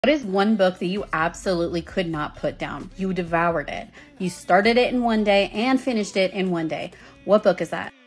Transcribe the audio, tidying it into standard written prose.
What is one book that you absolutely could not put down? You devoured it. You started it in one day and finished it in one day. What book is that?